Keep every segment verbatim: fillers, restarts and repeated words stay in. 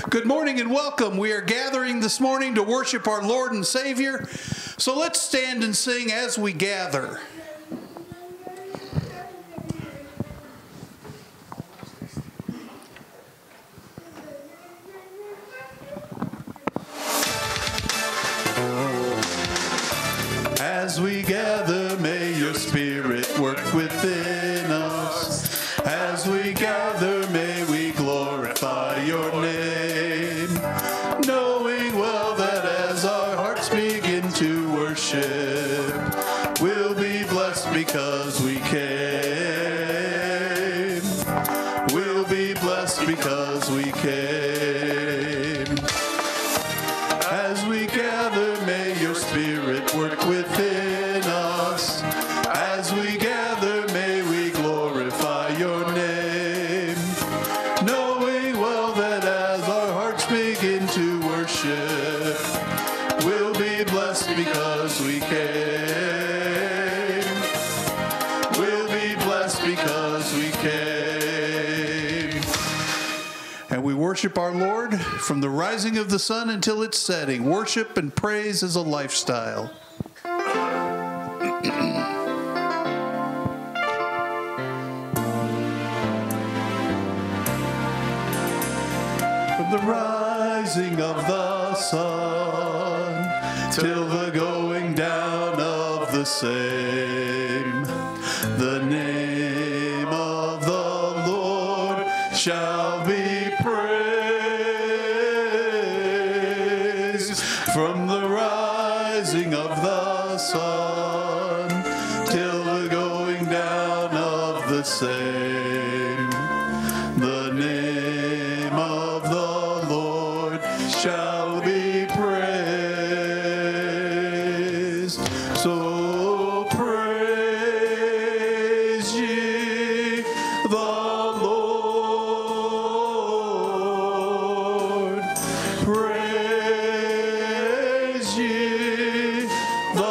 Good morning and welcome. We are gathering this morning to worship our Lord and Savior. So let's stand and sing as we gather. As we gather, may your Spirit work within us. As we gather, may we glorify your name, knowing well that as our hearts begin to worship, we'll be blessed because we came. We'll be blessed because we came. As we gather, may your Spirit work within us. As we gather, may we glorify your name, knowing well that as our hearts begin to worship, we'll be blessed because we came. We'll be blessed because we came. And we worship our Lord from the rising of the sun until its setting. Worship and praise is a lifestyle. From the rising of the sun till the going down of the same, the name of the Lord shall be praised. From the rising of the sun till the going down of the same, the name of the Lord shall be praised. So praise ye the Lord. Praise ye the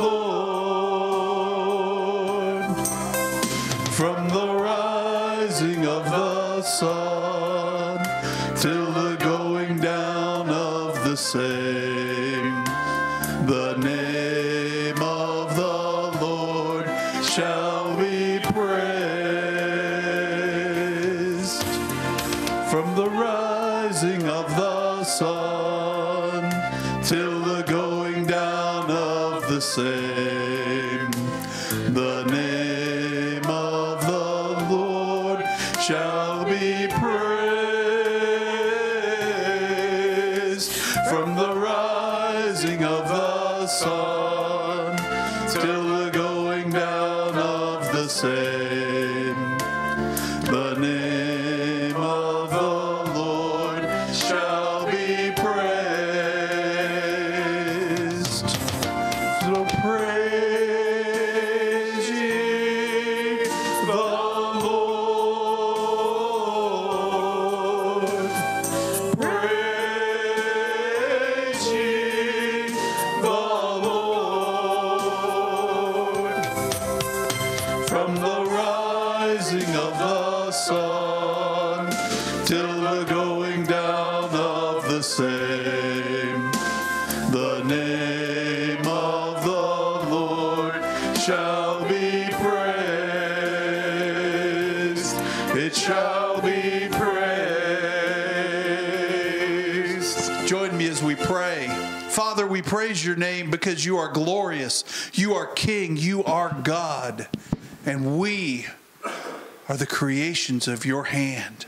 Lord. From the rising of the sun till the going down of the same, the name of the Lord shall be praised. From the rising of the sun till the going down of the same, the name of the Lord shall be praised. From the rising of the sun till the going down of the same, the name of the Lord shall be praised. So praise ye the Lord. Praise ye the Lord. From the rising of the sun till the going down of the same, the name of the Lord shall be praised. It shall be praised. Join me as we pray. Father, we praise your name because you are glorious. You are King. You are God. And we are the creations of your hand.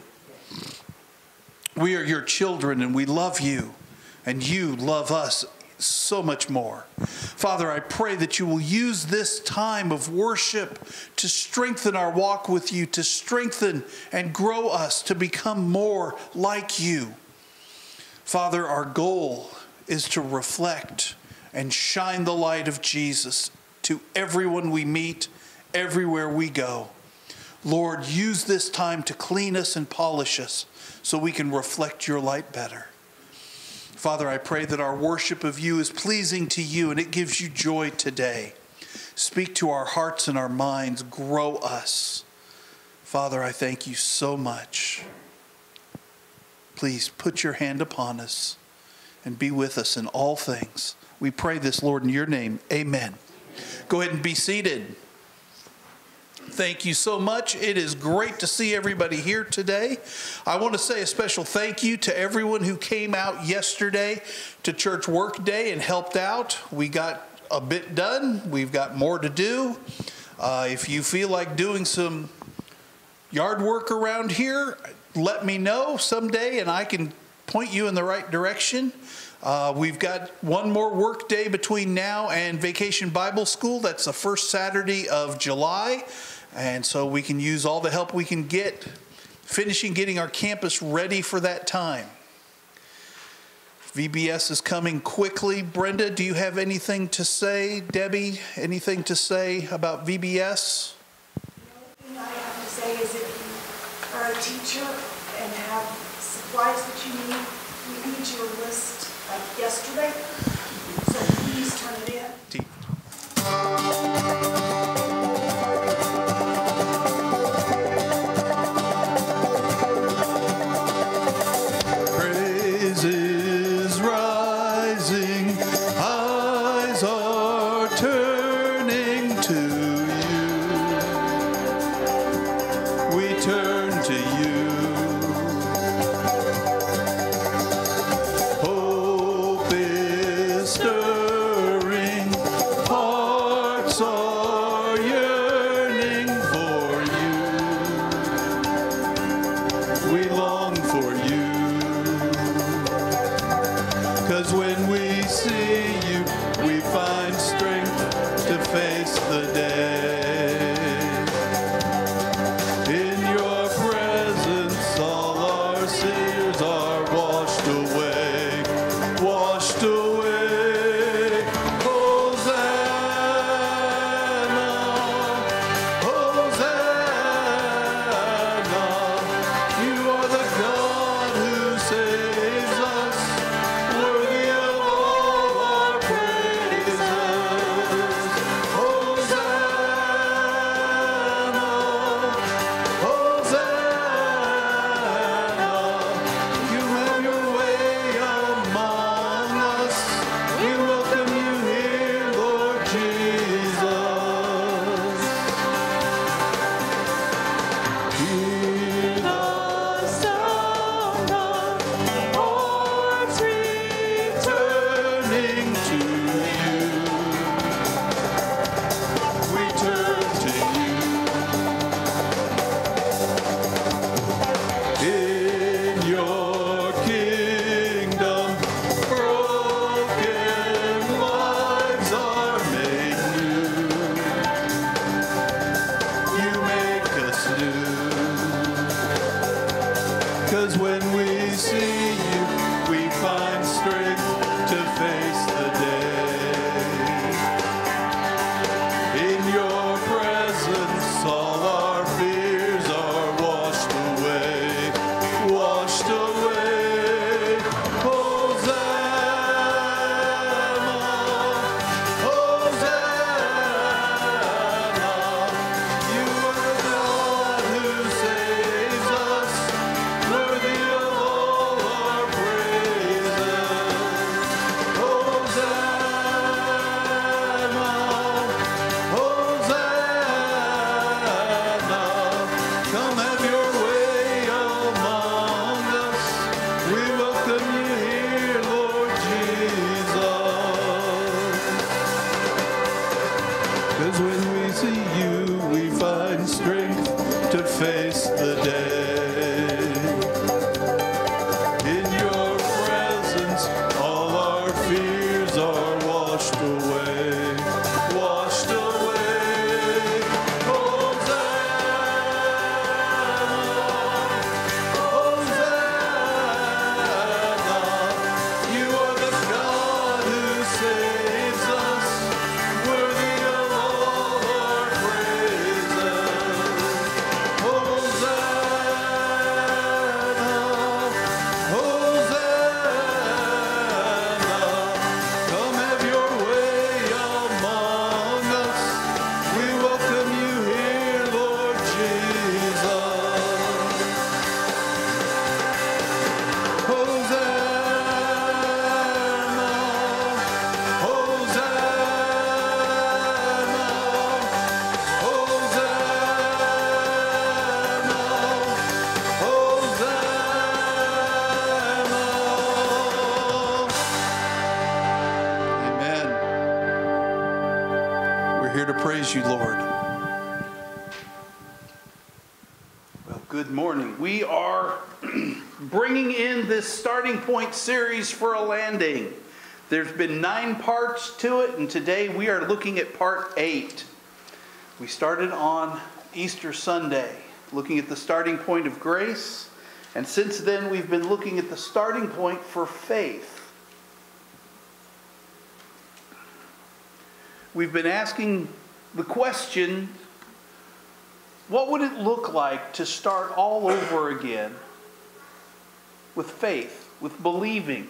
We are your children and we love you. And you love us so much more. Father, I pray that you will use this time of worship to strengthen our walk with you, to strengthen and grow us to become more like you. Father, our goal is to reflect and shine the light of Jesus to everyone we meet, everywhere we go. Lord, use this time to clean us and polish us so we can reflect your light better. Father, I pray that our worship of you is pleasing to you and it gives you joy today. Speak to our hearts and our minds. Grow us. Father, I thank you so much. please put your hand upon us and be with us in all things. We pray this, Lord, in your name. Amen. Go ahead and be seated. Thank you so much. It is great to see everybody here today. I want to say a special thank you to everyone who came out yesterday to Church Work Day and helped out. We got a bit done. We've got more to do. Uh, if you feel like doing some yard work around here, let me know someday and I can point you in the right direction. Uh, we've got one more work day between now and Vacation Bible School. That's the first Saturday of July. And so we can use all the help we can get, finishing getting our campus ready for that time. V B S is coming quickly. Brenda, do you have anything to say? Debbie, anything to say about V B S? The only thing I have to say is if you are a teacher and have supplies that you need, we need your list like yesterday, so please turn it in. Praise is rising, eyes are turning to you. We turn to you. bless you, Lord. Well, good morning. We are bringing in this starting point series for a landing. There's been nine parts to it, and today we are looking at part eight. We started on Easter Sunday, looking at the starting point of grace, and since then we've been looking at the starting point for faith. We've been asking the question, what would it look like to start all over again with faith, with believing?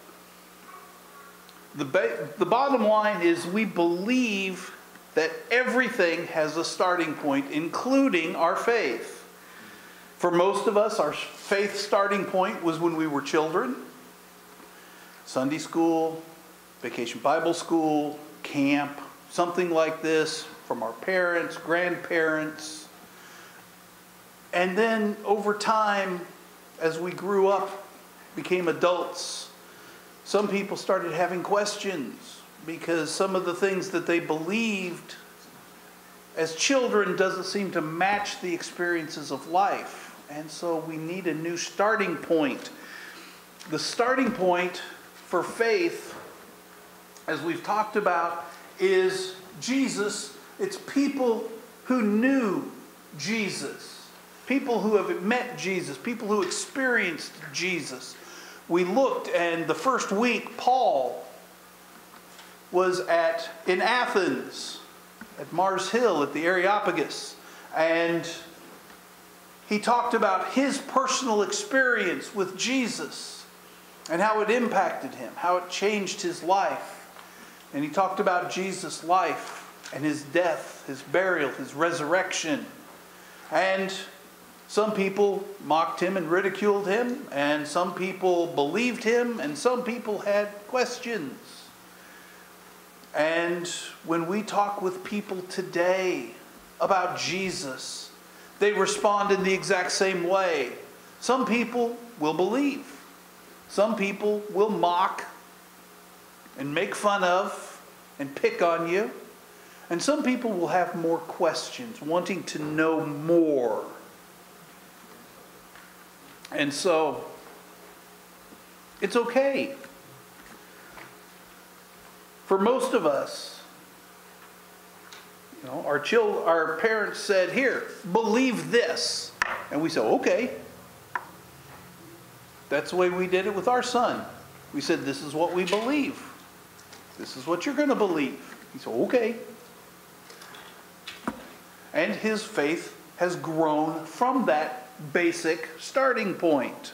The, ba- the bottom line is we believe that everything has a starting point, including our faith. For most of us, our faith starting point was when we were children. Sunday school, vacation Bible school, camp, something like this from our parents, grandparents. And then over time, as we grew up, became adults, some people started having questions because some of the things that they believed as children doesn't seem to match the experiences of life. And so we need a new starting point. The starting point for faith, as we've talked about, is Jesus. It's people who knew Jesus. People who have met Jesus. People who experienced Jesus. We looked, and the first week, Paul was at in Athens, at Mars Hill, at the Areopagus. And he talked about his personal experience with Jesus and how it impacted him, how it changed his life. And he talked about Jesus' life and his death, his burial, his resurrection. And some people mocked him and ridiculed him, and some people believed him, and some people had questions. And when we talk with people today about Jesus, they respond in the exact same way. Some people will believe. Some people will mock and make fun of and pick on you. And some people will have more questions, wanting to know more. And so, it's okay. For most of us, you know, our children, our parents said, "Here, believe this," and we said, "Okay." That's the way we did it with our son. We said, "This is what we believe. This is what you're going to believe." He said, "Okay." And his faith has grown from that basic starting point.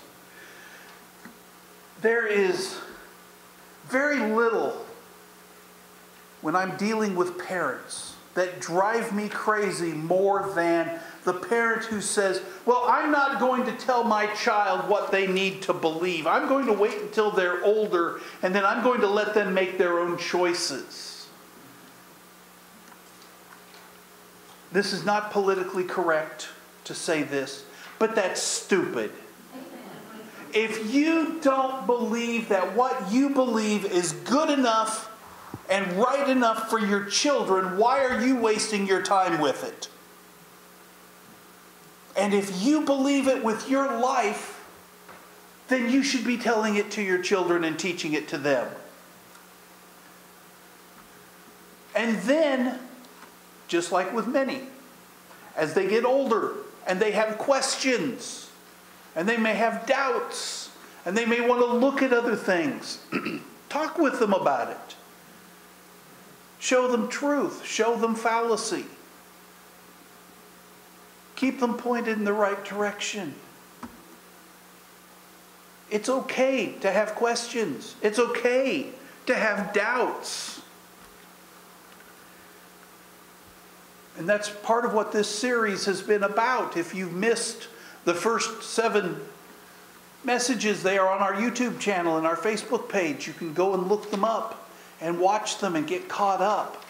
There is very little when I'm dealing with parents that drive me crazy more than the parent who says, "Well, I'm not going to tell my child what they need to believe. I'm going to wait until they're older, and then I'm going to let them make their own choices." This is not politically correct to say this, but that's stupid. If you don't believe that what you believe is good enough and right enough for your children, why are you wasting your time with it? And if you believe it with your life, then you should be telling it to your children and teaching it to them. And then, just like with many, as they get older and they have questions and they may have doubts and they may want to look at other things, talk with them about it. Show them truth. Show them fallacy. Keep them pointed in the right direction. It's okay to have questions. It's okay to have doubts. And that's part of what this series has been about. If you've missed the first seven messages, they are on our YouTube channel and our Facebook page. You can go and look them up and watch them and get caught up.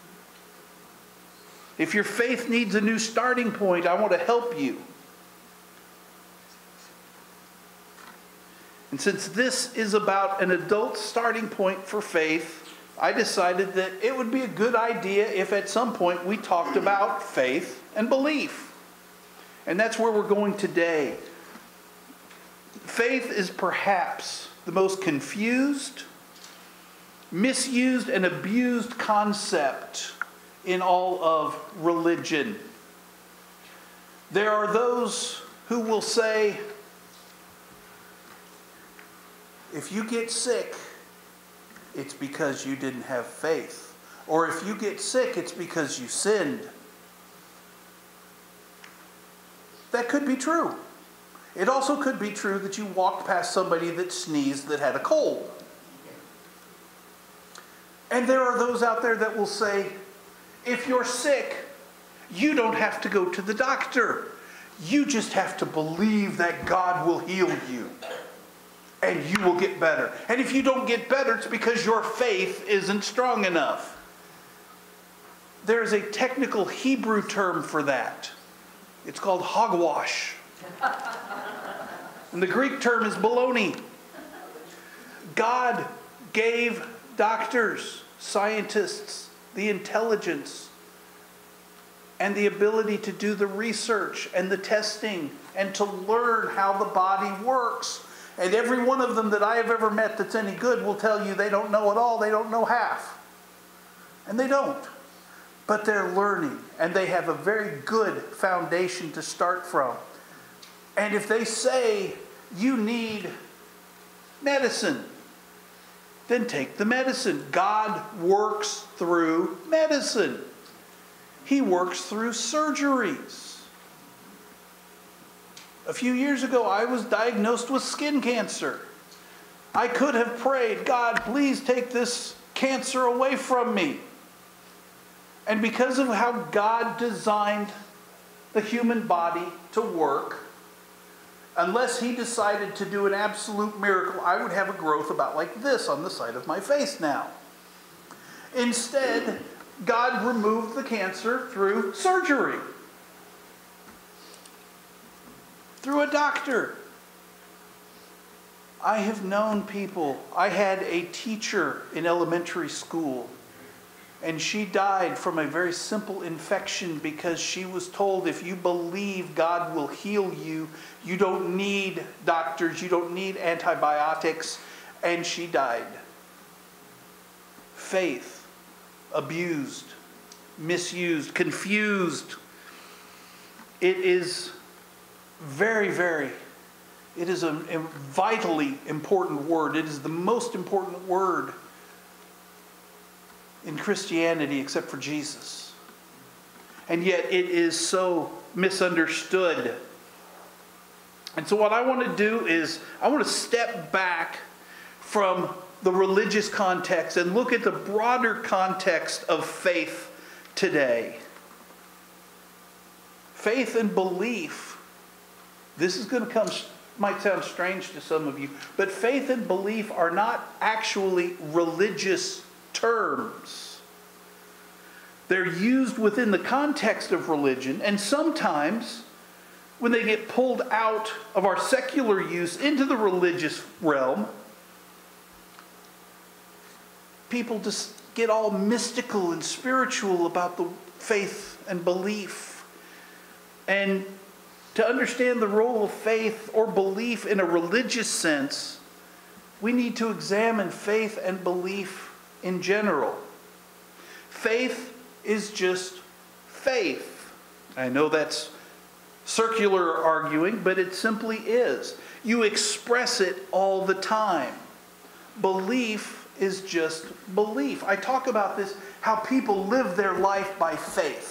If your faith needs a new starting point, I want to help you. And since this is about an adult starting point for faith, I decided that it would be a good idea if at some point we talked about faith and belief. And that's where we're going today. Faith is perhaps the most confused, misused, and abused concept in all of religion. There are those who will say, if you get sick, it's because you didn't have faith. Or if you get sick, it's because you sinned. That could be true. It also could be true that you walked past somebody that sneezed that had a cold. And there are those out there that will say, if you're sick, you don't have to go to the doctor. You just have to believe that God will heal you. And you will get better. And if you don't get better, it's because your faith isn't strong enough. There is a technical Hebrew term for that. It's called hogwash. And the Greek term is baloney. God gave doctors, scientists, the intelligence and the ability to do the research and the testing and to learn how the body works. And every one of them that I have ever met that's any good will tell you they don't know it all, they don't know half. And they don't. But they're learning, and they have a very good foundation to start from. And if they say you need medicine, then take the medicine. God works through medicine. He works through surgeries. A few years ago, I was diagnosed with skin cancer. I could have prayed, God, please take this cancer away from me. And because of how God designed the human body to work, unless He decided to do an absolute miracle, I would have a growth about like this on the side of my face now. Instead, God removed the cancer through surgery. Through a doctor. I have known people. I had a teacher in elementary school, and she died from a very simple infection because she was told, if you believe God will heal you, you don't need doctors, you don't need antibiotics, and she died. Faith abused, misused, confused. It is very, very, it is a, a vitally important word. It is the most important word in Christianity except for Jesus. And yet it is so misunderstood. And so what I want to do is I want to step back from the religious context and look at the broader context of faith today. Faith and belief. This is going to come, might sound strange to some of you, but faith and belief are not actually religious terms. They're used within the context of religion, and sometimes when they get pulled out of our secular use into the religious realm, people just get all mystical and spiritual about the faith and belief. And to understand the role of faith or belief in a religious sense, we need to examine faith and belief in general. Faith is just faith. I know that's circular arguing, but it simply is. You express it all the time. Belief is just belief. I talk about this, how people live their life by faith.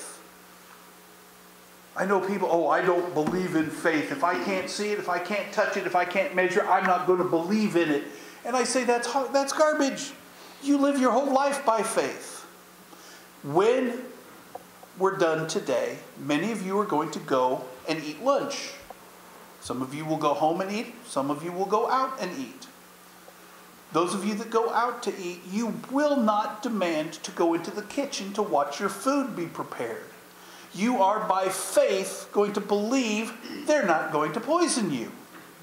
I know people, oh, I don't believe in faith. If I can't see it, if I can't touch it, if I can't measure it, I'm not going to believe in it. And I say that's that's garbage. You live your whole life by faith. When we're done today, many of you are going to go and eat lunch. Some of you will go home and eat. Some of you will go out and eat. Those of you that go out to eat, you will not demand to go into the kitchen to watch your food be prepared. You are by faith going to believe they're not going to poison you.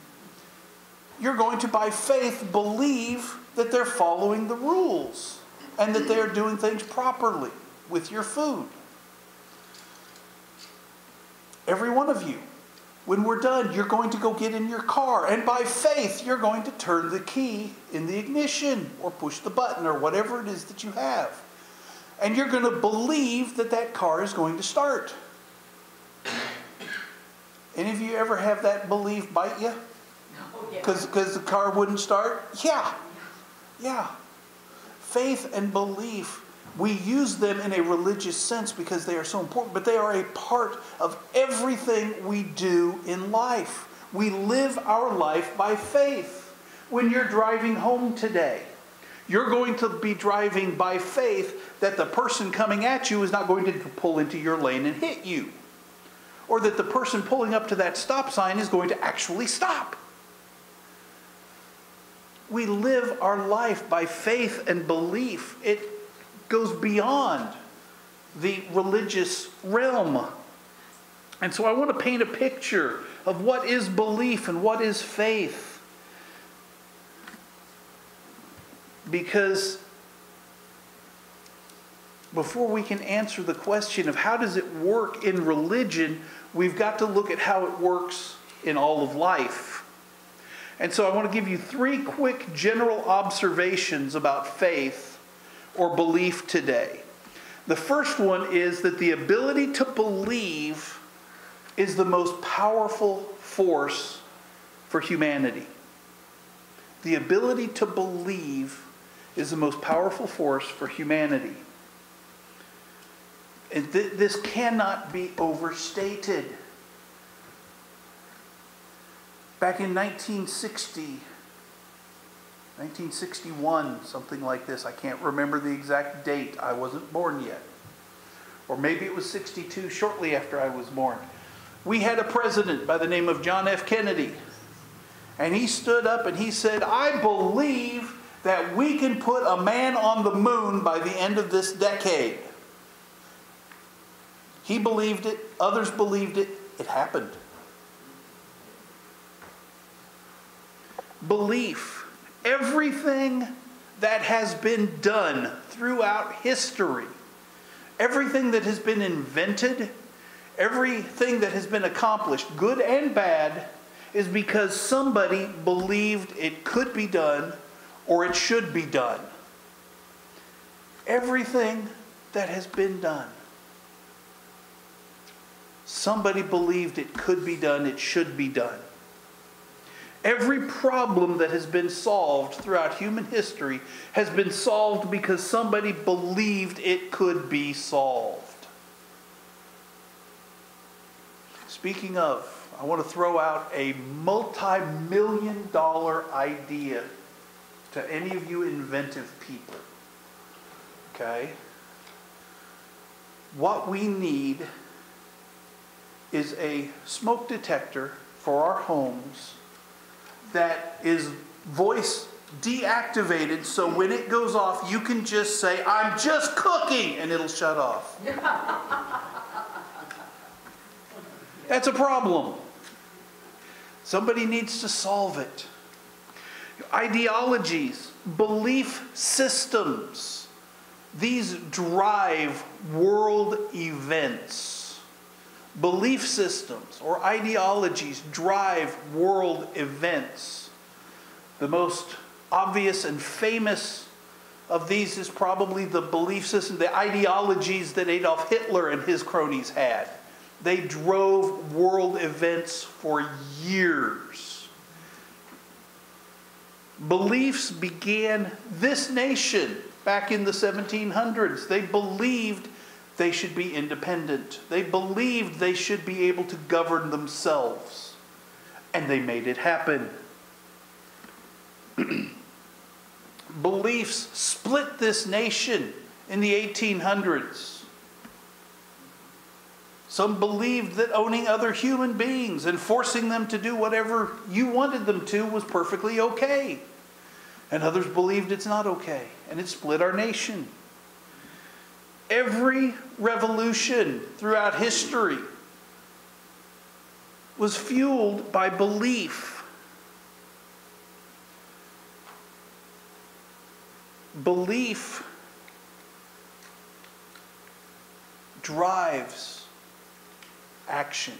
You're going to by faith believe that they're following the rules. and that they are doing things properly with your food. Every one of you, when we're done, you're going to go get in your car, and by faith, you're going to turn the key in the ignition or push the button or whatever it is that you have. And you're going to believe that that car is going to start. Any of you ever have that belief bite you? Because because the car wouldn't start? Yeah. Yeah. Faith and belief, we use them in a religious sense because they are so important, but they are a part of everything we do in life. We live our life by faith. When you're driving home today, you're going to be driving by faith that the person coming at you is not going to pull into your lane and hit you. Or that the person pulling up to that stop sign is going to actually stop. We live our life by faith and belief. It goes beyond the religious realm. And so I want to paint a picture of what is belief and what is faith. Because before we can answer the question of how does it work in religion, we've got to look at how it works in all of life. And so I want to give you three quick general observations about faith or belief today. The first one is that the ability to believe is the most powerful force for humanity. The ability to believe is the most powerful force for humanity. And th- this cannot be overstated. Back in nineteen sixty, nineteen sixty-one, something like this, I can't remember the exact date, I wasn't born yet. Or maybe it was sixty-two, shortly after I was born. We had a president by the name of John F. Kennedy. And he stood up and he said, I believe that we can put a man on the moon by the end of this decade. He believed it, others believed it, it happened. Belief. Everything that has been done throughout history, everything that has been invented, everything that has been accomplished, good and bad, is because somebody believed it could be done or it should be done. Everything that has been done, somebody believed it could be done, it should be done. Every problem that has been solved throughout human history has been solved because somebody believed it could be solved. Speaking of, I want to throw out a multi-million dollar idea to any of you inventive people. Okay? What we need is a smoke detector for our homes that is voice deactivated, so when it goes off, you can just say, I'm just cooking, and it'll shut off. That's a problem. Somebody needs to solve it. Ideologies, belief systems, these drive world events. Belief systems or ideologies drive world events. The most obvious and famous of these is probably the belief system, the ideologies that Adolf Hitler and his cronies had. They drove world events for years. Beliefs began this nation back in the seventeen hundreds. They believed they should be independent. They believed they should be able to govern themselves. And they made it happen. Beliefs split this nation in the eighteen hundreds. Some believed that owning other human beings and forcing them to do whatever you wanted them to was perfectly okay. And others believed it's not okay. And it split our nation. Every revolution throughout history was fueled by belief. Belief drives action.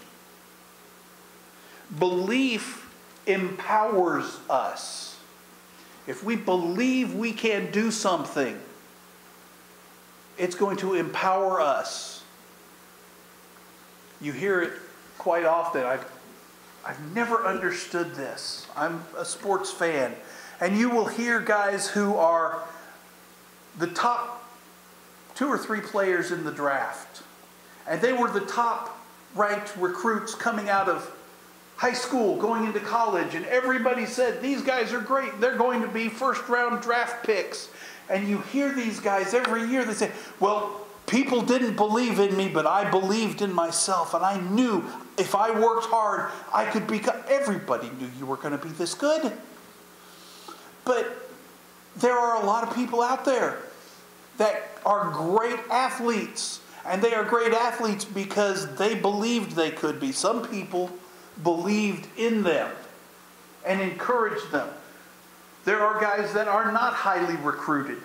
Belief empowers us. If we believe we can do something, it's going to empower us. You hear it quite often. I've, I've never understood this. I'm a sports fan. And you will hear guys who are the top two or three players in the draft. And they were the top ranked recruits coming out of high school, going into college. And everybody said, these guys are great. They're going to be first round draft picks. And you hear these guys every year. They say, well, people didn't believe in me, but I believed in myself. And I knew if I worked hard, I could become. Everybody knew you were going to be this good. But there are a lot of people out there that are great athletes. And they are great athletes because they believed they could be. Some people believed in them and encouraged them. There are guys that are not highly recruited.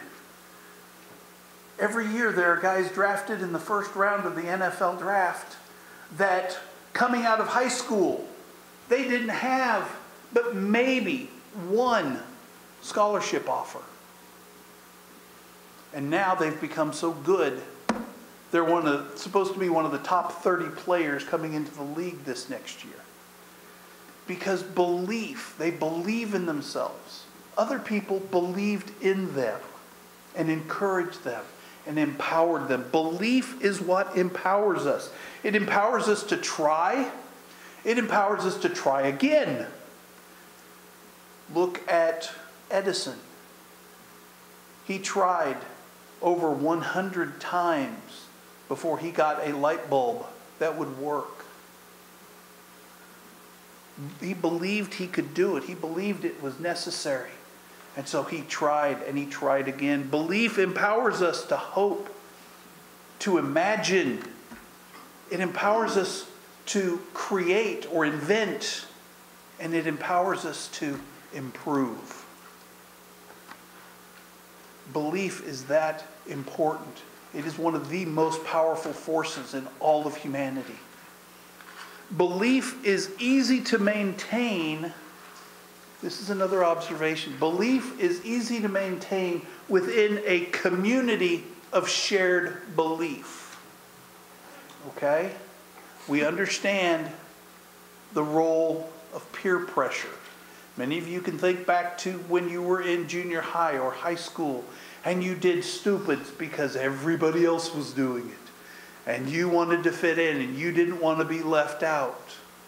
Every year there are guys drafted in the first round of the N F L draft that coming out of high school, they didn't have but maybe one scholarship offer. And now they've become so good. They're one of, supposed to be one of the top thirty players coming into the league this next year. Because belief, they believe in themselves. Other people believed in them and encouraged them and empowered them. Belief is what empowers us. It empowers us to try. It empowers us to try again. Look at Edison. He tried over one hundred times before he got a light bulb that would work. He believed he could do it. He believed it was necessary. And so he tried and he tried again. Belief empowers us to hope, to imagine. It empowers us to create or invent. And it empowers us to improve. Belief is that important. It is one of the most powerful forces in all of humanity. Belief is easy to maintain. This is another observation. Belief is easy to maintain within a community of shared belief. Okay? We understand the role of peer pressure. Many of you can think back to when you were in junior high or high school and you did stupids because everybody else was doing it. And you wanted to fit in and you didn't want to be left out.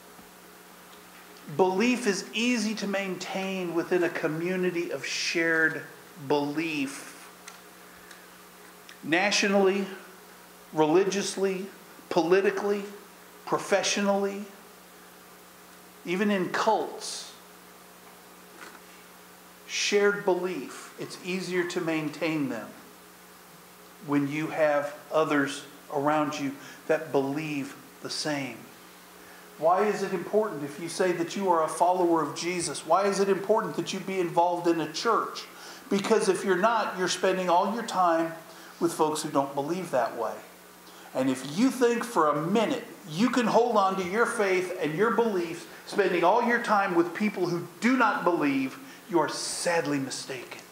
Belief is easy to maintain within a community of shared belief. Nationally, religiously, politically, professionally, even in cults. Shared belief, it's easier to maintain them when you have others around you that believe the same. Why is it important if you say that you are a follower of Jesus? Why is it important that you be involved in a church? Because if you're not, you're spending all your time with folks who don't believe that way. And if you think for a minute you can hold on to your faith and your beliefs, spending all your time with people who do not believe, you are sadly mistaken.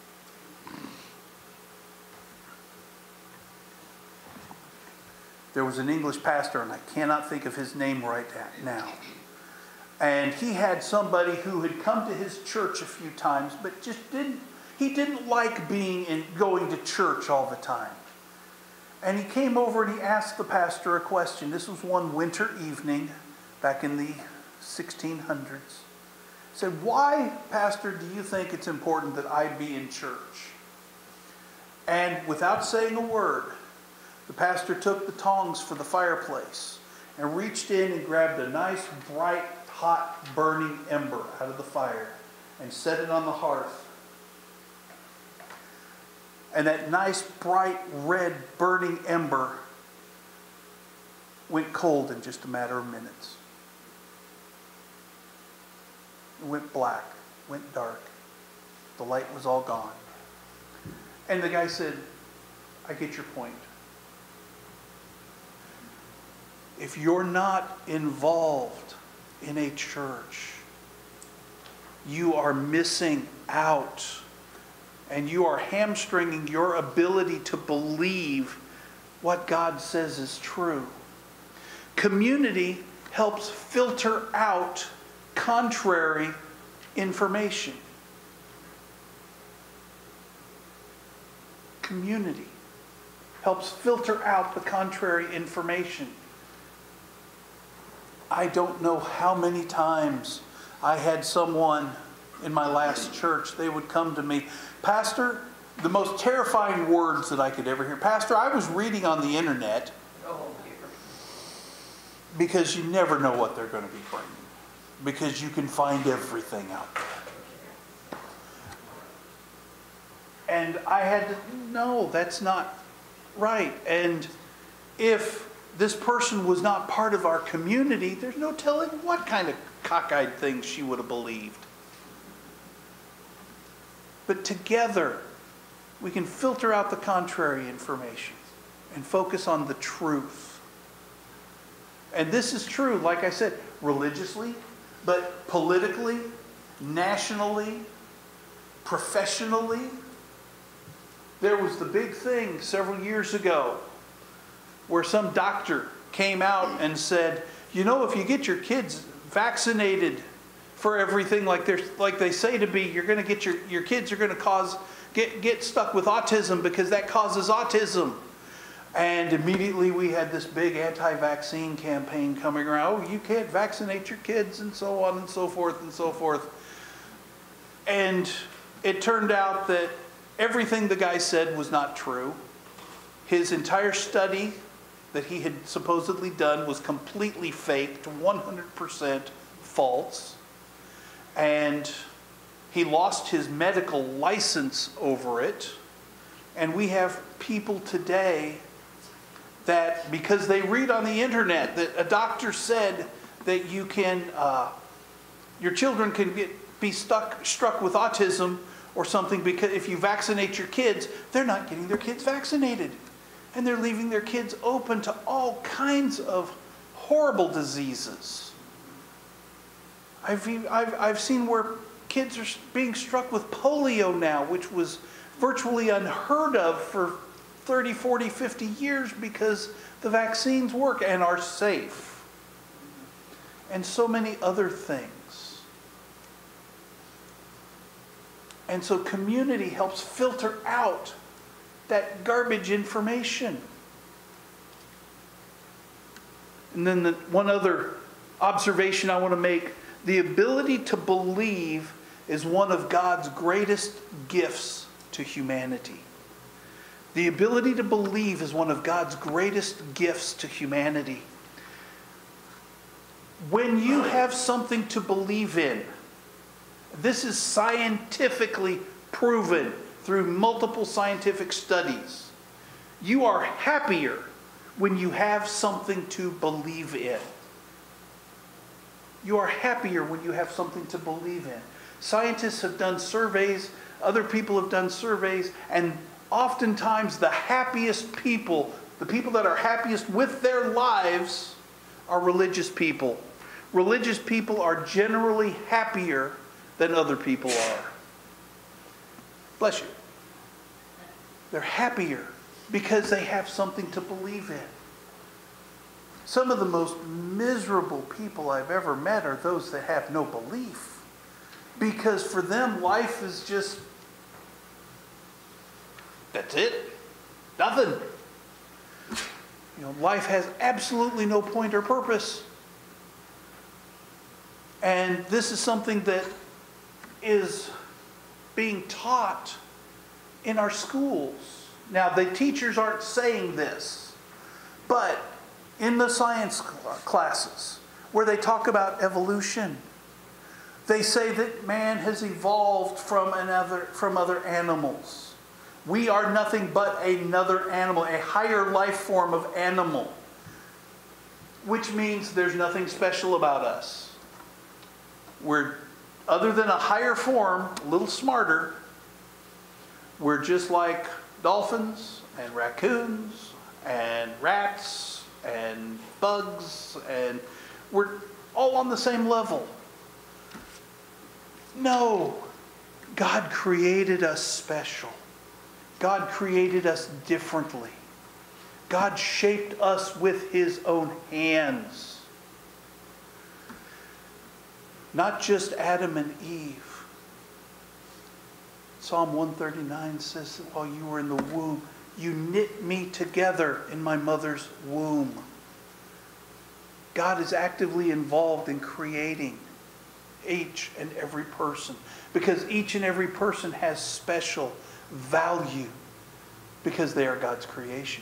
There was an English pastor, and I cannot think of his name right now. And he had somebody who had come to his church a few times, but just didn't, he didn't like being in, going to church all the time. And he came over and he asked the pastor a question. This was one winter evening back in the sixteen hundreds. He said, "Why, Pastor, do you think it's important that I be in church?" And without saying a word, the pastor took the tongs for the fireplace and reached in and grabbed a nice, bright, hot, burning ember out of the fire and set it on the hearth. And that nice, bright, red, burning ember went cold in just a matter of minutes. It went black, went dark. The light was all gone. And the guy said, "I get your point." if you're not involved in a church, you are missing out. And you are hamstringing your ability to believe what God says is true. Community helps filter out contrary information. Community helps filter out the contrary information. I don't know how many times I had someone in my last church, they would come to me, Pastor, the most terrifying words that I could ever hear. Pastor, I was reading on the internet. Oh, dear. Because you never know what they're going to be bringing. Because you can find everything out there. And I had to, no, that's not right. And if this person was not part of our community, there's no telling what kind of cockeyed things she would have believed. But together, we can filter out the contrary information and focus on the truth. And this is true, like I said, religiously, but politically, nationally, professionally. There was the big thing several years ago where some doctor came out and said, you know, if you get your kids vaccinated for everything like they're like they say to be, you're going to get your your kids are going to cause get get stuck with autism because that causes autism. And immediately we had this big anti-vaccine campaign coming around. Oh, you can't vaccinate your kids and so on and so forth and so forth. And it turned out that everything the guy said was not true. His entire study that he had supposedly done was completely faked, one hundred percent false. And he lost his medical license over it. And we have people today that, because they read on the internet that a doctor said that you can, uh, your children can get, be stuck, struck with autism or something because if you vaccinate your kids, they're not getting their kids vaccinated. And they're leaving their kids open to all kinds of horrible diseases. I've, I've, I've seen where kids are being struck with polio now, which was virtually unheard of for thirty, forty, fifty years because the vaccines work and are safe. And so many other things. And so community helps filter out that garbage information. And then the one other observation I want to make, the ability to believe is one of God's greatest gifts to humanity. The ability to believe is one of God's greatest gifts to humanity. When you have something to believe in, this is scientifically proven through multiple scientific studies. You are happier when you have something to believe in. You are happier when you have something to believe in. Scientists have done surveys, other people have done surveys, and oftentimes the happiest people, the people that are happiest with their lives, are religious people. Religious people are generally happier than other people are. Bless you. They're happier because they have something to believe in. Some of the most miserable people I've ever met are those that have no belief. Because for them, life is just, that's it. Nothing. You know, life has absolutely no point or purpose. And this is something that is being taught in our schools. Now, the teachers aren't saying this, but in the science classes where they talk about evolution, they say that man has evolved from another, from other animals. We are nothing but another animal, a higher life form of animal, which means there's nothing special about us. We're, other than a higher form, a little smarter, we're just like dolphins and raccoons and rats and bugs, and we're all on the same level. No, God created us special. God created us differently. God shaped us with his own hands. Not just Adam and Eve. Psalm one thirty-nine says, while you were in the womb, you knit me together in my mother's womb. God is actively involved in creating each and every person, because each and every person has special value because they are God's creation.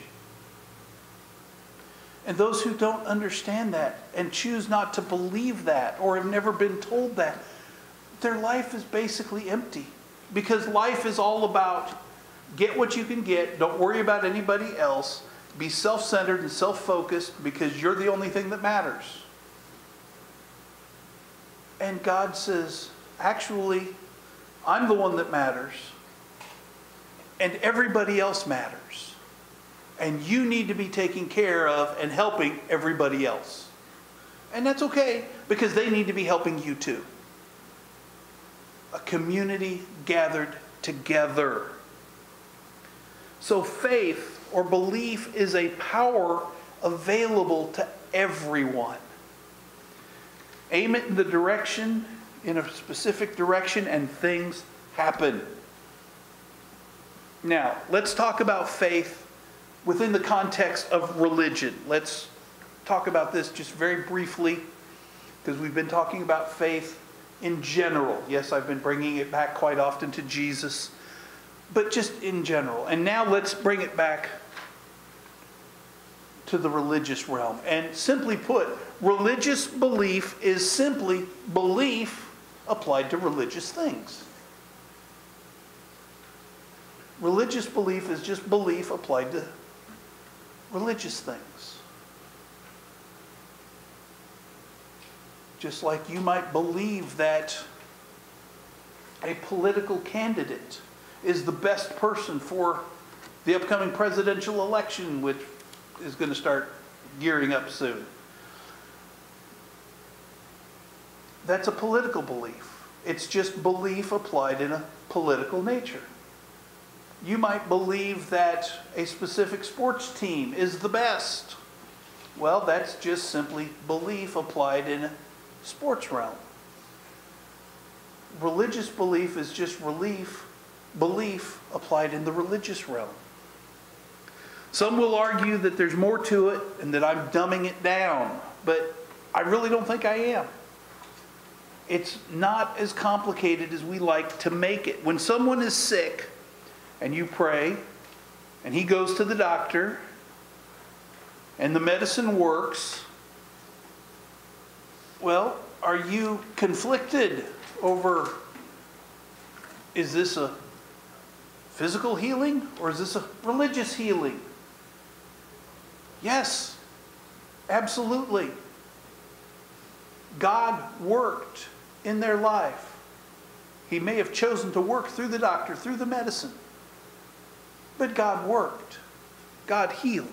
And those who don't understand that and choose not to believe that or have never been told that, their life is basically empty. Because life is all about get what you can get, don't worry about anybody else, be self-centered and self-focused because you're the only thing that matters. And God says, actually, I'm the one that matters, and everybody else matters. And you need to be taking care of and helping everybody else. And that's okay, because they need to be helping you too. A community gathered together. So faith or belief is a power available to everyone. Aim it in the direction, in a specific direction, and things happen. Now, let's talk about faith within the context of religion. Let's talk about this just very briefly, because we've been talking about faith in general. Yes, I've been bringing it back quite often to Jesus, but just in general. And now let's bring it back to the religious realm. And simply put, religious belief is simply belief applied to religious things. Religious belief is just belief applied to religious things. Just like you might believe that a political candidate is the best person for the upcoming presidential election, which is going to start gearing up soon. That's a political belief. It's just belief applied in a political nature. You might believe that a specific sports team is the best. Well, that's just simply belief applied in a sports realm. Religious belief is just relief, belief applied in the religious realm. Some will argue that there's more to it and that I'm dumbing it down, but I really don't think I am. It's not as complicated as we like to make it. When someone is sick and you pray and he goes to the doctor and the medicine works, well, are you conflicted over, is this a physical healing or is this a religious healing? Yes, absolutely. God worked in their life. He may have chosen to work through the doctor, through the medicine, but God worked. God healed.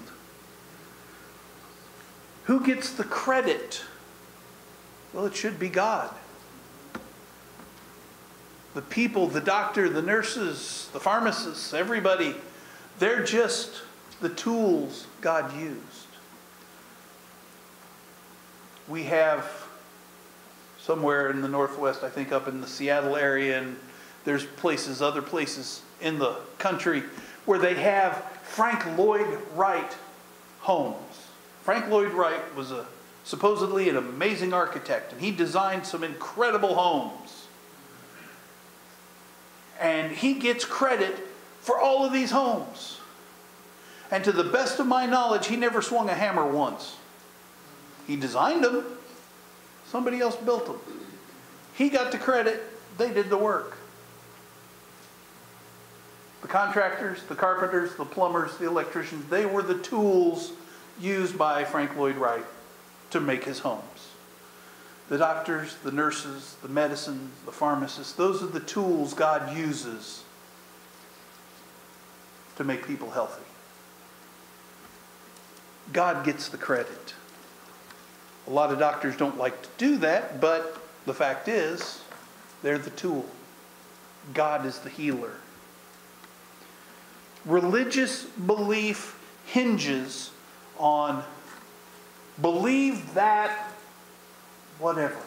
Who gets the credit? Well, it should be God. The people, the doctor, the nurses, the pharmacists, everybody, they're just the tools God used. We have somewhere in the Northwest, I think up in the Seattle area, and there's places, other places in the country where they have Frank Lloyd Wright homes. Frank Lloyd Wright was a supposedly an amazing architect, and he designed some incredible homes. And he gets credit for all of these homes. And to the best of my knowledge, he never swung a hammer once. He designed them. Somebody else built them. He got the credit. They did the work. The contractors, the carpenters, the plumbers, the electricians, they were the tools used by Frank Lloyd Wright to make his homes. The doctors, the nurses, the medicine, the pharmacists, those are the tools God uses to make people healthy. God gets the credit. A lot of doctors don't like to do that, but the fact is, they're the tool. God is the healer. Religious belief hinges on believe that whatever.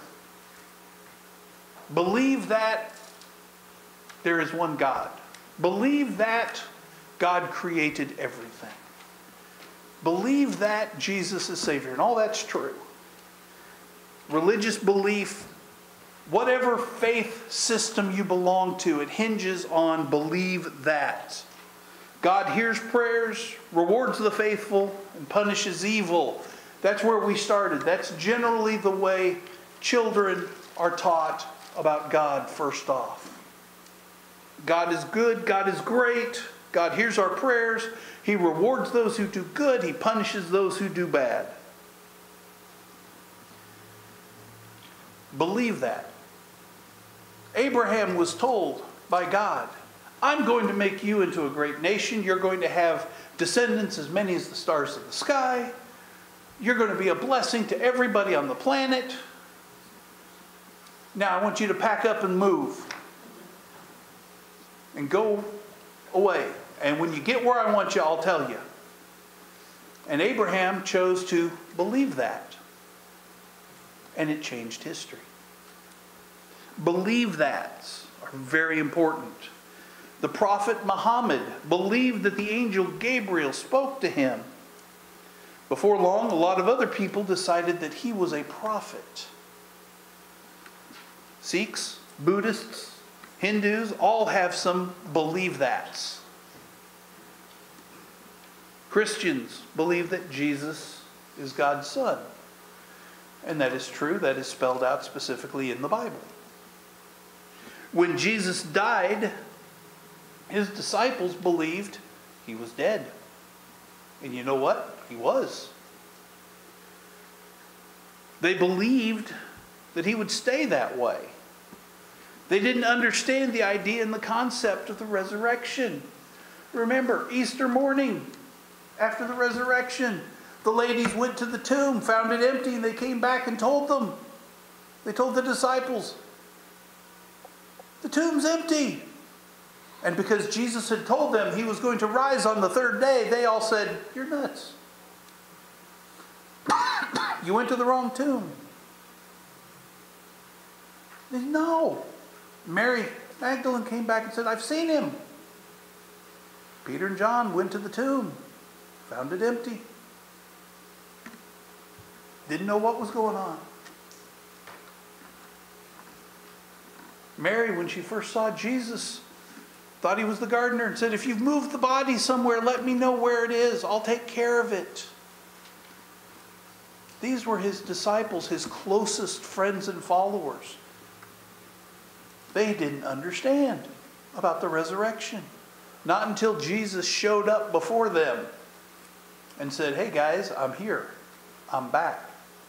Believe that there is one God. Believe that God created everything. Believe that Jesus is Savior. And all that's true. Religious belief, whatever faith system you belong to, it hinges on believe that. God hears prayers, rewards the faithful, and punishes evil. That's where we started. That's generally the way children are taught about God first off. God is good. God is great. God hears our prayers. He rewards those who do good. He punishes those who do bad. Believe that. Abraham was told by God, I'm going to make you into a great nation. You're going to have descendants as many as the stars of the sky. You're going to be a blessing to everybody on the planet. Now I want you to pack up and move. And go away. And when you get where I want you, I'll tell you. And Abraham chose to believe that. And it changed history. Believe that are very important. The prophet Muhammad believed that the angel Gabriel spoke to him. Before long, a lot of other people decided that he was a prophet. Sikhs, Buddhists, Hindus all have some believe that's. Christians believe that Jesus is God's Son. And that is true. That is spelled out specifically in the Bible. When Jesus died, his disciples believed he was dead. And you know what? He was. They believed that he would stay that way. They didn't understand the idea and the concept of the resurrection. Remember, Easter morning, after the resurrection, the ladies went to the tomb, found it empty, and they came back and told them. They told the disciples, the tomb's empty. And because Jesus had told them he was going to rise on the third day, they all said, you're nuts. You went to the wrong tomb. They said, no. Mary Magdalene came back and said, I've seen him. Peter and John went to the tomb, found it empty. Didn't know what was going on. Mary, when she first saw Jesus, thought he was the gardener and said, if you've moved the body somewhere, let me know where it is. I'll take care of it. These were his disciples, his closest friends and followers. They didn't understand about the resurrection. Not until Jesus showed up before them and said, hey guys, I'm here. I'm back.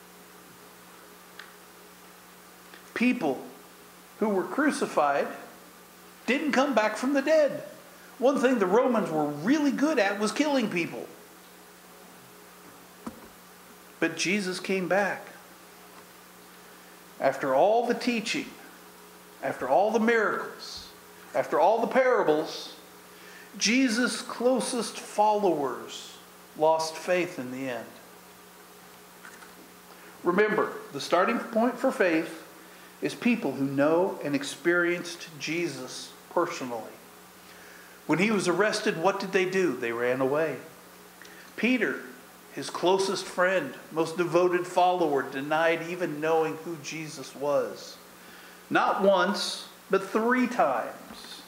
People who were crucified didn't come back from the dead. One thing the Romans were really good at was killing people. But Jesus came back. After all the teaching, after all the miracles, after all the parables, Jesus' closest followers lost faith in the end. Remember, the starting point for faith is people who know and experienced Jesus personally. When he was arrested, what did they do? They ran away. Peter, his closest friend, most devoted follower, denied even knowing who Jesus was. Not once, but three times.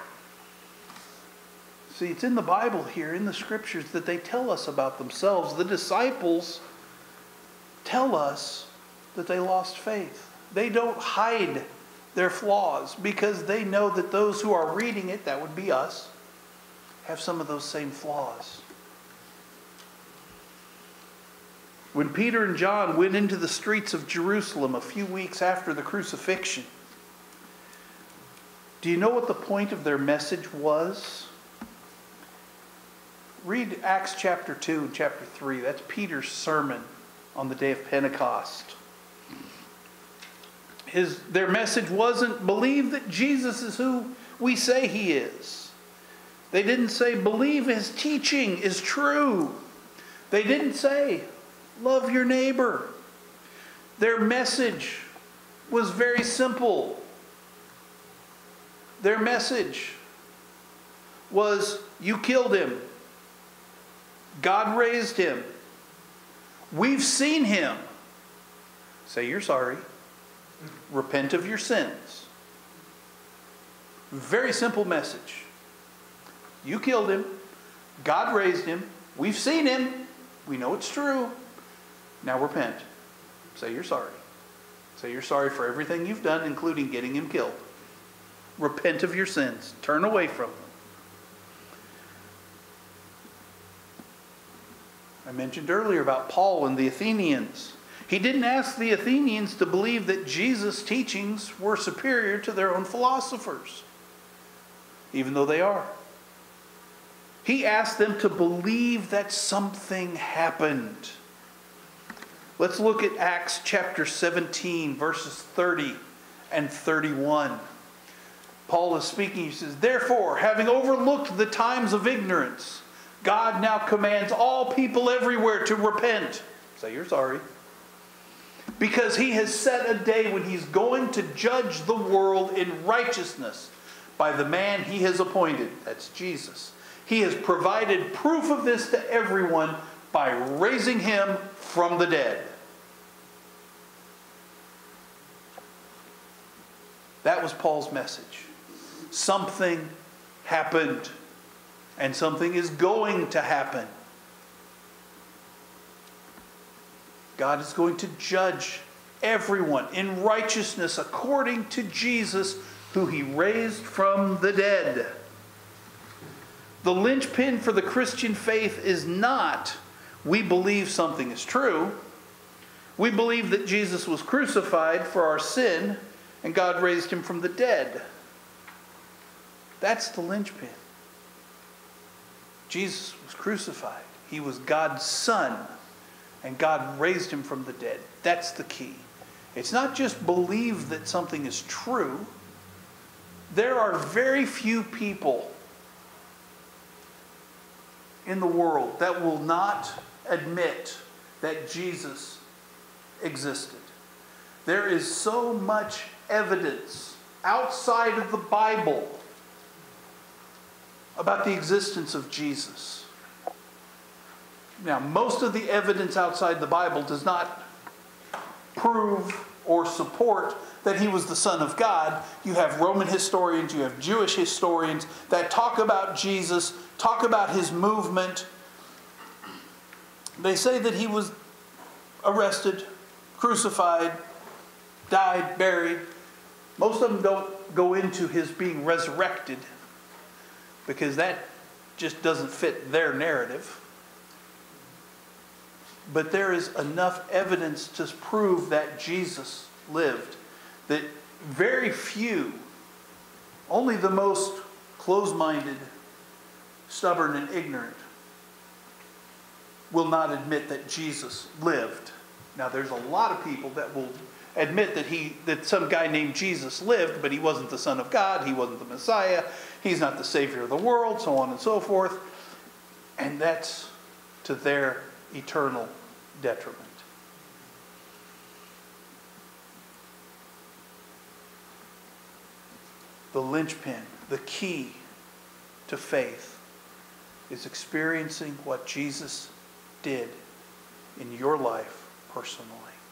See, it's in the Bible here, in the scriptures, that they tell us about themselves. The disciples tell us that they lost faith. They don't hide their flaws because they know that those who are reading it, that would be us, have some of those same flaws. When Peter and John went into the streets of Jerusalem a few weeks after the crucifixion, do you know what the point of their message was? Read Acts chapter two and chapter three. That's Peter's sermon on the day of Pentecost. His, their message wasn't believe that Jesus is who we say he is. They didn't say believe his teaching is true. They didn't say love your neighbor. Their message was very simple. Their message was you killed him. God raised him. We've seen him. Say you're sorry. Repent of your sins. Very simple message. You killed him. God raised him. We've seen him. We know it's true. Now repent. Say you're sorry. Say you're sorry for everything you've done, including getting him killed. Repent of your sins. Turn away from them. I mentioned earlier about Paul and the Athenians. He didn't ask the Athenians to believe that Jesus' teachings were superior to their own philosophers, even though they are. He asked them to believe that something happened. Let's look at Acts chapter seventeen, verses thirty and thirty-one. Paul is speaking. He says, therefore, having overlooked the times of ignorance, God now commands all people everywhere to repent. Say you're sorry. Because he has set a day when he's going to judge the world in righteousness by the man he has appointed. That's Jesus. He has provided proof of this to everyone by raising him from the dead. That was Paul's message. Something happened, and something is going to happen. God is going to judge everyone in righteousness according to Jesus, who he raised from the dead. The linchpin for the Christian faith is not we believe something is true. We believe that Jesus was crucified for our sin and God raised him from the dead. That's the linchpin. Jesus was crucified. He was God's son, and God raised him from the dead. That's the key. It's not just believe that something is true. There are very few people in the world that will not admit that Jesus existed. There is so much evidence outside of the Bible about the existence of Jesus. Now, most of the evidence outside the Bible does not prove or support that he was the Son of God. You have Roman historians, you have Jewish historians that talk about Jesus, talk about his movement. They say that he was arrested, crucified, died, buried. Most of them don't go into his being resurrected because that just doesn't fit their narrative. But there is enough evidence to prove that Jesus lived that very few, only the most closed-minded, stubborn, and ignorant will not admit that Jesus lived. Now, there's a lot of people that will admit that he that some guy named Jesus lived, but he wasn't the Son of God, he wasn't the Messiah, he's not the Savior of the world, so on and so forth. And that's to their eternal detriment. The linchpin, the key to faith, is experiencing what Jesus did in your life personally.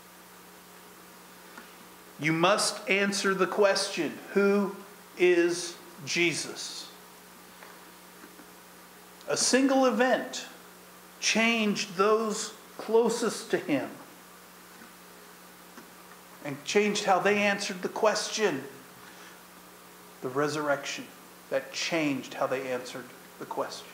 You must answer the question, who is Jesus? A single event changed those closest to him and changed how they answered the question. The resurrection that changed how they answered the question.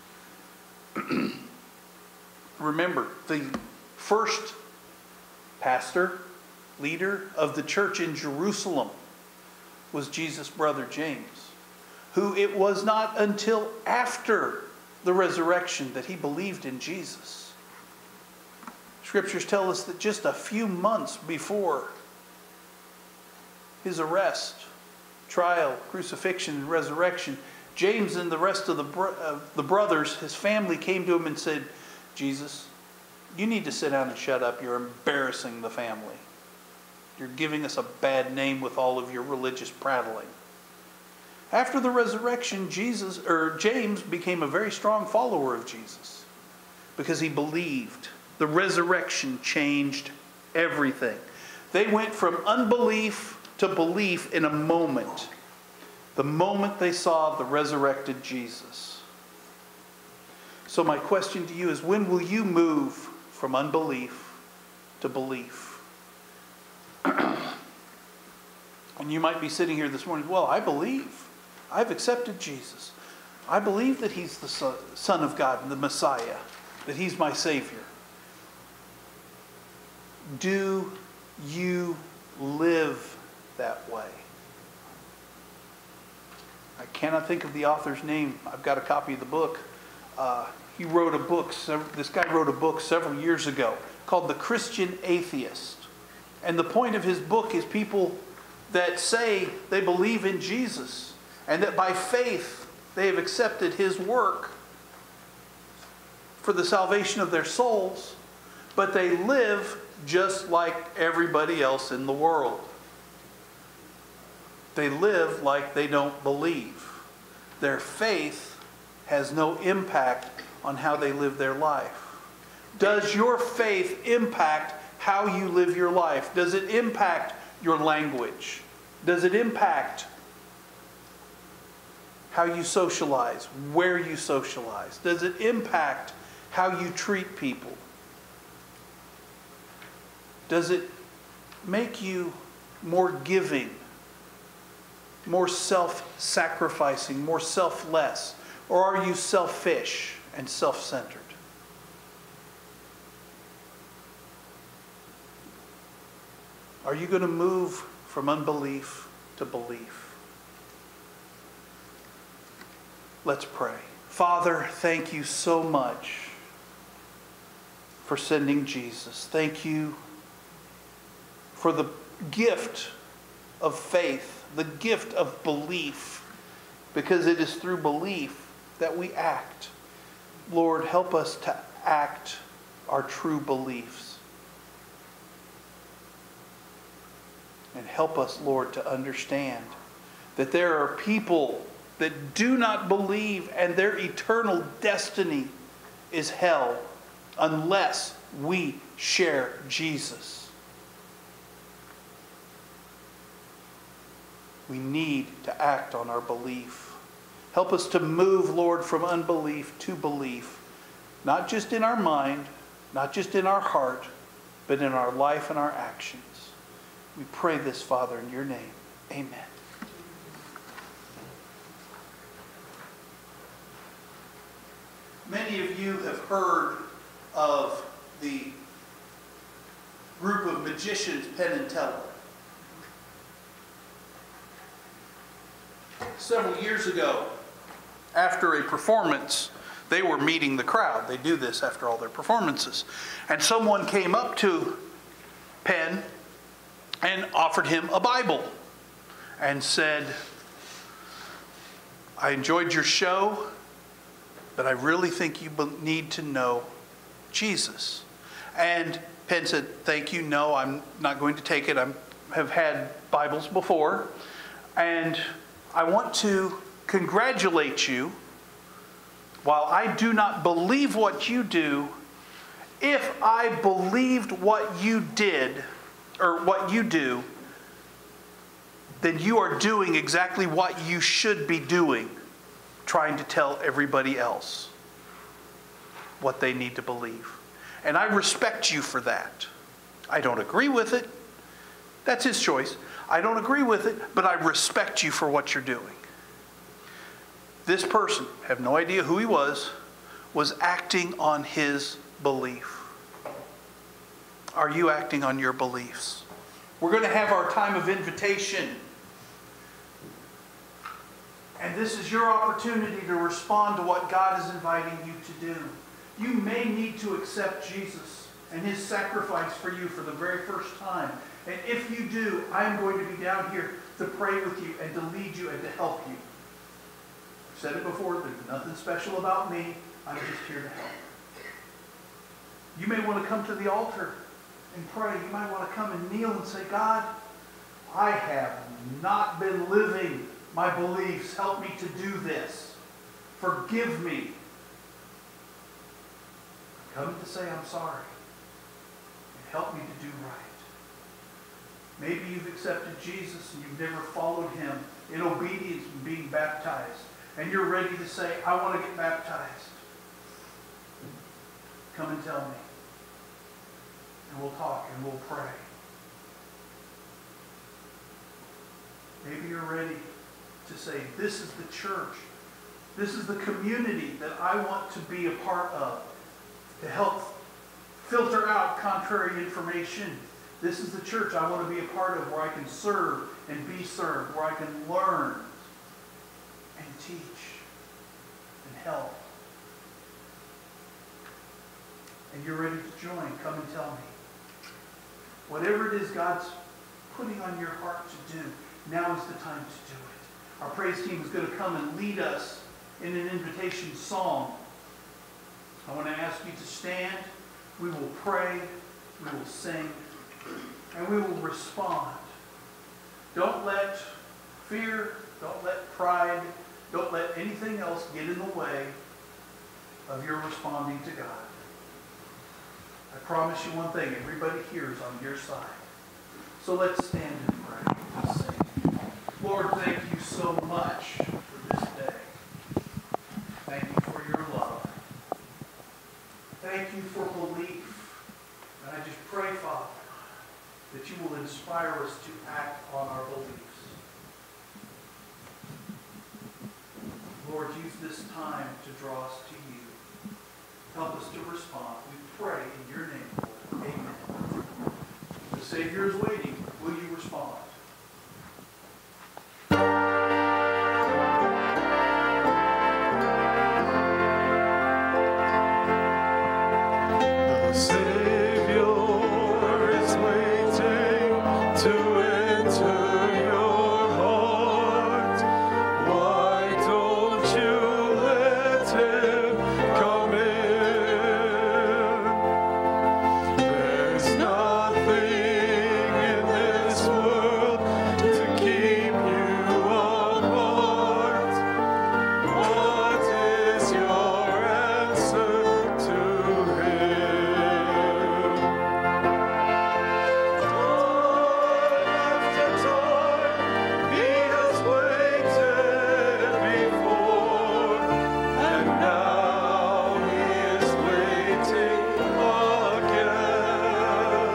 Remember, the first pastor, leader of the church in Jerusalem was Jesus' brother James, who it was not until after the resurrection, that he believed in Jesus. Scriptures tell us that just a few months before his arrest, trial, crucifixion, and resurrection, James and the rest of the, bro- uh, the brothers, his family, came to him and said, Jesus, you need to sit down and shut up. You're embarrassing the family. You're giving us a bad name with all of your religious prattling. After the resurrection, Jesus or James became a very strong follower of Jesus because he believed. The resurrection changed everything. They went from unbelief to belief in a moment. The moment they saw the resurrected Jesus. So my question to you is, when will you move from unbelief to belief? And you might be sitting here this morning, well, I believe. I've accepted Jesus. I believe that he's the Son of God and the Messiah, that he's my Savior. Do you live that way? I cannot think of the author's name. I've got a copy of the book. Uh, he wrote a book, this guy wrote a book several years ago called The Christian Atheist. And the point of his book is people that say they believe in Jesus and that by faith they have accepted his work for the salvation of their souls, but they live just like everybody else in the world. They live like they don't believe. Their faith has no impact on how they live their life. Does your faith impact how you live your life? Does it impact your language? Does it impact how you socialize, where you socialize? Does it impact how you treat people? Does it make you more giving, more self-sacrificing, more selfless? Or are you selfish and self-centered? Are you going to move from unbelief to belief? Let's pray. Father, thank you so much for sending Jesus. Thank you for the gift of faith, the gift of belief, because it is through belief that we act. Lord, help us to act our true beliefs. And help us, Lord, to understand that there are people that do not believe and their eternal destiny is hell unless we share Jesus. We need to act on our belief. Help us to move, Lord, from unbelief to belief, not just in our mind, not just in our heart, but in our life and our actions. We pray this, Father, in your name. Amen. Many of you have heard of the group of magicians, Penn and Teller. Several years ago, after a performance, they were meeting the crowd. They do this after all their performances. And someone came up to Penn and offered him a Bible and said, I enjoyed your show, but I really think you need to know Jesus. And Penn said, thank you, no, I'm not going to take it. I have had Bibles before, and I want to congratulate you. While I do not believe what you do, if I believed what you did, or what you do, then you are doing exactly what you should be doing, trying to tell everybody else what they need to believe. And I respect you for that. I don't agree with it. That's his choice. I don't agree with it, but I respect you for what you're doing. This person, have no idea who he was, was acting on his belief. Are you acting on your beliefs? We're going to have our time of invitation. And this is your opportunity to respond to what God is inviting you to do. You may need to accept Jesus and his sacrifice for you for the very first time. And if you do, I am going to be down here to pray with you and to lead you and to help you. I've said it before, there's nothing special about me. I'm just here to help. You may want to come to the altar and pray. You might want to come and kneel and say, God, I have not been living my beliefs. Help me to do this. Forgive me. I'm coming to say I'm sorry. And help me to do right. Maybe you've accepted Jesus and you've never followed him in obedience and being baptized. And you're ready to say, I want to get baptized. Come and tell me. And we'll talk and we'll pray. Maybe you're ready to say, this is the church. This is the community that I want to be a part of to help filter out contrary information. This is the church I want to be a part of where I can serve and be served, where I can learn and teach and help. And you're ready to join, come and tell me. Whatever it is God's putting on your heart to do, now is the time to do it. Our praise team is going to come and lead us in an invitation song. I want to ask you to stand. We will pray. We will sing. And we will respond. Don't let fear, don't let pride, don't let anything else get in the way of your responding to God. I promise you one thing, everybody here is on your side. So let's stand and pray. Let's sing. Lord, thank you so much for this day. Thank you for your love. Thank you for belief. And I just pray, Father, that you will inspire us to act on our beliefs. Lord, use this time to draw us to you. Help us to respond. We pray in your name, Lord. Amen. The Savior is waiting. Will you respond? The Savior is waiting to enter your heart. Why don't you let him come in? There's nothing in this world to keep you apart. What is your answer to him? Time after time, he has waited before, and now he is waiting again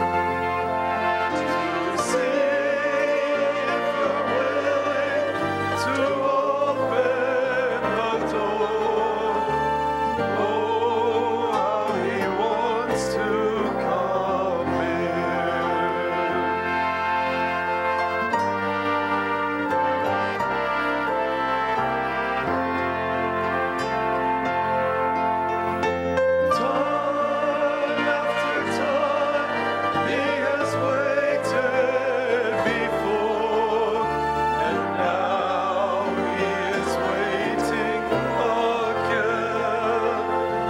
to see if you're willing to open the door. Oh, how he wants to come in. Time after time, he has waited before, and now he is waiting again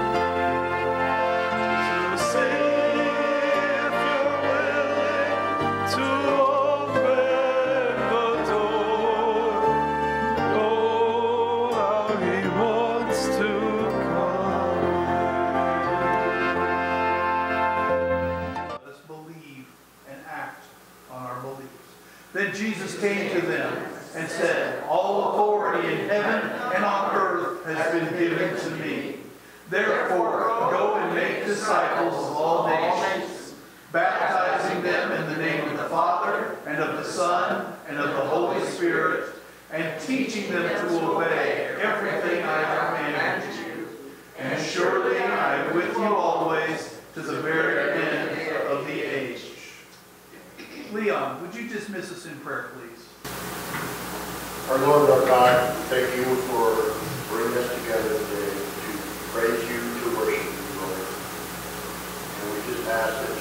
to see if you're willing to open the door. Oh, how he wants to come in. Let us believe and act on our beliefs. Then Jesus came to them and said, all authority in heaven and on earth has been given to me. Therefore, go and make disciples of all nations, baptizing them in the name of the Father, and of the Son, and of the Holy Spirit, and teaching them to obey everything I have commanded you. And surely I am with you always to the very end of the age. Leon, would you dismiss us in prayer, please? Our Lord, our God, thank you for bringing us together today to praise you, to worship you, Lord. And we just ask that